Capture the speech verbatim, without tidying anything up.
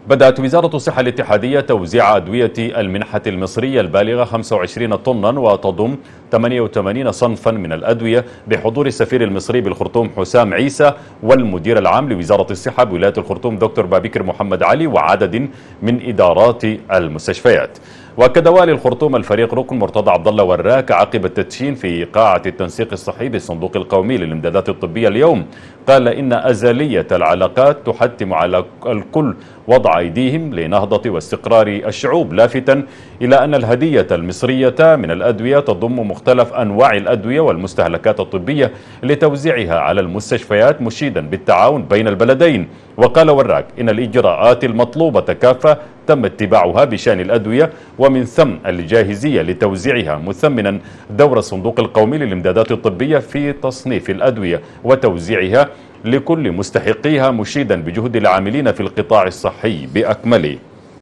بدأت وزارة الصحة الاتحادية توزيع أدوية المنحة المصرية البالغة خمسة وعشرين طنا وتضم ثمانية وثمانين صنفا من الأدوية بحضور السفير المصري بالخرطوم حسام عيسى والمدير العام لوزارة الصحة بولاية الخرطوم دكتور بابكر محمد علي وعدد من إدارات المستشفيات. وأكد والي الخرطوم الفريق ركن مرتضى عبد الله وراك عقب التدشين في قاعة التنسيق الصحي بالصندوق القومي للإمدادات الطبية اليوم، قال إن أزلية العلاقات تحتم على الكل وضع أيديهم لنهضة واستقرار الشعوب، لافتا إلى أن الهدية المصرية من الأدوية تضم مختلف أنواع الأدوية والمستهلكات الطبية لتوزيعها على المستشفيات، مشيدا بالتعاون بين البلدين. وقال وراك إن الإجراءات المطلوبة كافة تم اتباعها بشأن الأدوية ومن ثم الجاهزية لتوزيعها، مثمنا دور الصندوق القومي للإمدادات الطبية في تصنيف الأدوية وتوزيعها لكل مستحقيها، مشيدا بجهد العاملين في القطاع الصحي بأكمله.